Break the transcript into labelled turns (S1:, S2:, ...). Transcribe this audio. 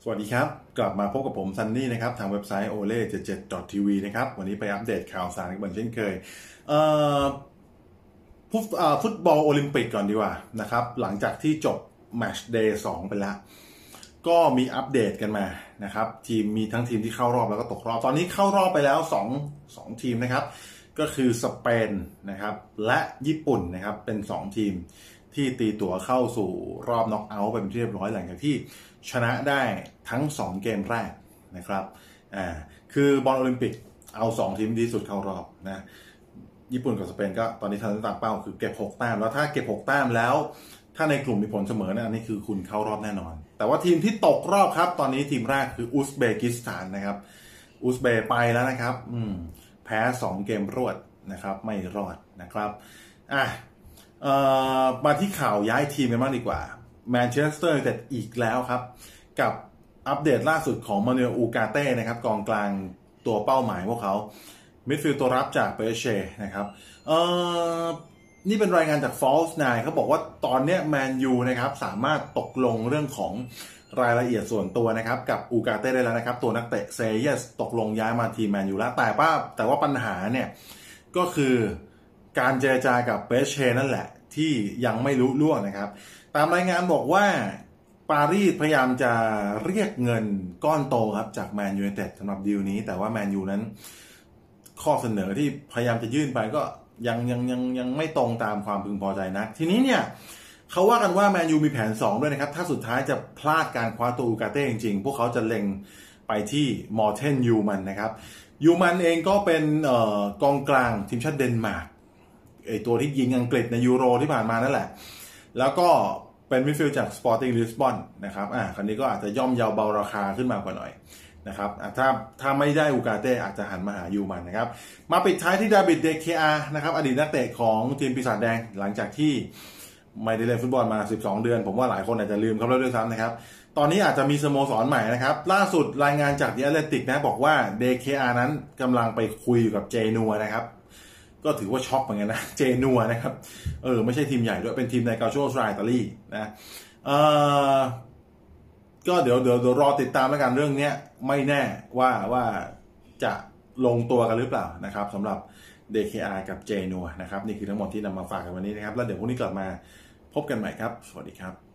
S1: สวัสดีครับกลับมาพบกับผมซันนี่นะครับทางเว็บไซต์ ole77.tv นะครับวันนี้ไปอัปเดตข่าวสารกันเหมือนเช่นเคยฟุตบอลโอลิมปิกก่อนดีกว่านะครับหลังจากที่จบแมตช์เดย์2ไปแล้วก็มีอัปเดตกันมานะครับทีมมีทั้งทีมที่เข้ารอบแล้วก็ตกรอบตอนนี้เข้ารอบไปแล้ว2ทีมนะครับก็คือสเปนนะครับและญี่ปุ่นนะครับเป็น2ทีมที่ตีตั๋วเข้าสู่รอบน็อกเอาท์ไปเป็นที่เรียบร้อยหลังจากที่ชนะได้ทั้ง2เกมแรกนะครับคือบอลโอลิมปิกเอา2ทีมดีสุดเข้ารอบนะญี่ปุ่นกับสเปนก็ตอนนี้ทำตามเป้าคือเก็บ6แต้มแล้วถ้าเก็บ6แต้มแล้วถ้าในกลุ่มมีผลเสมอนะอันนี้คือคุณเข้ารอบแน่นอนแต่ว่าทีมที่ตกรอบครับตอนนี้ทีมแรกคืออุซเบกิสถานนะครับอุซเบย์ไปแล้วนะครับแพ้2เกมรวดนะครับไม่รอดนะครับมาที่ข่าวย้ายทีมกันบ้างดีกว่าแมนเชสเตอร์ยูไนเต็ดอีกแล้วครับกับอัปเดตล่าสุดของมานูเอล อูกาเต้นะครับกองกลางตัวเป้าหมายพวกเขามิดฟิลด์ตัวรับจากเปเช่นะครับนี่เป็นรายงานจาก False 9เขาบอกว่าตอนนี้แมนยูนะครับสามารถตกลงเรื่องของรายละเอียดส่วนตัวนะครับกับอูกาเต้ได้แล้วนะครับตัวนักเตะเซเยสตกลงย้ายมาทีมแมนยูแล้วแต่ว่าปัญหาเนี่ยก็คือการเจรจากับเปเช่นั่นแหละที่ยังไม่รู้ล่วงนะครับตามรายงานบอกว่าปารีสพยายามจะเรียกเงินก้อนโตครับจากแมนยูไนเต็ดสำหรับดีลนี้แต่ว่าแมนยูนั้นข้อเสนอที่พยายามจะยื่นไปก็ยังไม่ตรงตามความพึงพอใจนักทีนี้เนี่ยเขาว่ากันว่าแมนยูมีแผน2ด้วยนะครับถ้าสุดท้ายจะพลาดการคว้าตัวอูกาเต้จริงๆพวกเขาจะเล็งไปที่มอร์เทนยูมันนะครับยูมันเองก็เป็นกองกลางทีมชาติเดนมาร์กตัวที่ยิงอังกฤษในยูโรที่ผ่านมานั่นแหละแล้วก็เป็นมิดฟิลด์จาก Sporting Lisbon นะครับคราวนี้ก็อาจจะย่อมเยาเบาราคาขึ้นมากว่าหน่อยนะครับถ้าไม่ได้อูกาเต้อาจจะหันมาหายูมันนะครับมาปิดท้ายที่ดาวิดเดเคอานะครับอดีตนักเตะของทีมปีศาจแดงหลังจากที่ไม่ได้เล่นฟุตบอลมา12เดือนผมว่าหลายคนอาจจะลืมเขาแล้วด้วยซ้ำนะครับตอนนี้อาจจะมีสโมสรใหม่นะครับล่าสุดรายงานจาก The Athletic นะบอกว่าเดเคอานั้นกำลังไปคุยกับเจนัวนะครับก็ถือว่าช็อกเหมือนกันนะเจนัวนะครับไม่ใช่ทีมใหญ่ด้วยเป็นทีมในกาโชสไตลีนะก็เดี๋ยวรอติดตามแล้วกันเรื่องนี้ไม่แน่ว่าจะลงตัวกันหรือเปล่านะครับสำหรับ DKR กับเจนัวนะครับนี่คือทั้งหมดที่นำมาฝากกันวันนี้นะครับแล้วเดี๋ยวพรุ่งนี้กลับมาพบกันใหม่ครับสวัสดีครับ